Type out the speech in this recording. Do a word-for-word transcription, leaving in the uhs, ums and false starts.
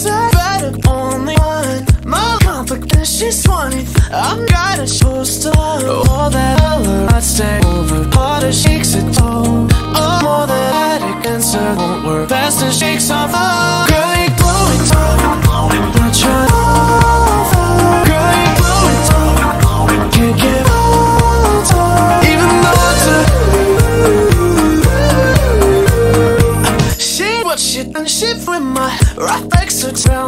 said better, only one. My complication, she's twenty. I'm kinda supposed to all that color, I'd stay over. Harder shakes it toe. Oh, more than addict, answer won't work. Faster shakes off. Oh, girl, you glowing top. Not trying over. Girl, you glowing top. Can't get older. Even though it's a she what she and she with my right legs to town.